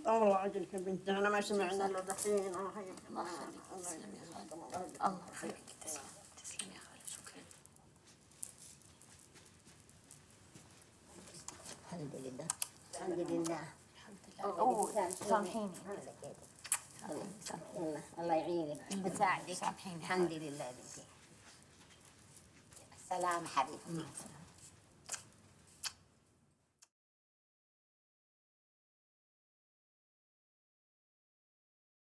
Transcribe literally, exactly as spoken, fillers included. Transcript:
الله عجلك يا بنتي، احنا ما سمعنا الا دحين. الله يخليك. الله يخليك. تسلمي يا خالة. الله يخليك. تسلمي تسلمي يا خالة. شكرا. الحمد لله الحمد لله الحمد لله. أوه سامحيني. الله الله يعينك بساعدك. سامحيني. الحمد لله بنتي. السلام حبيبتي.